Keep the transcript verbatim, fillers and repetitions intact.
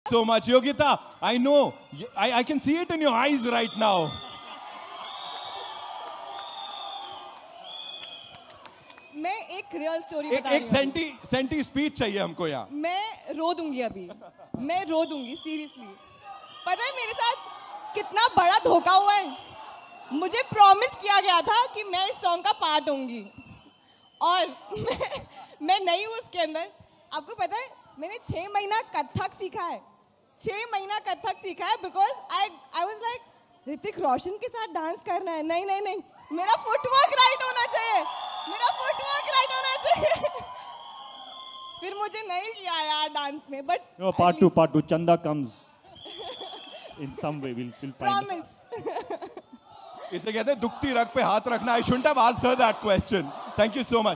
so much. Yogita, I know, I, I can see it in your eyes right now. मैं एक real story एक, बता एक रही सेंटी सेंटी स्पीच चाहिए हमको यहाँ. मैं रो दूंगी अभी, मैं रो दूंगी सीरियसली. पता है मेरे साथ कितना बड़ा धोखा हुआ है. मुझे प्रॉमिस किया गया था कि मैं इस सॉन्ग का पार्ट होंगी और मैं, मैं नहीं हूँ उसके अंदर. आपको पता है मैंने छह महीना कथक सीखा है. छह महीना कथक सीखा है because I I was like Hrithik Roshan के साथ डांस करना है. नहीं नहीं नहीं, मेरा फुटवर्क राइट होना चाहिए. मेरा फुटवर्क राइट होना चाहिए. फिर मुझे नहीं किया यार डांस में. But no, part two, part two. Chanda comes in some way. We'll, we'll find promise. इसे कहते हैं दुखती रग पे हाथ रखना. I shouldn't have asked her that question. Thank you so much.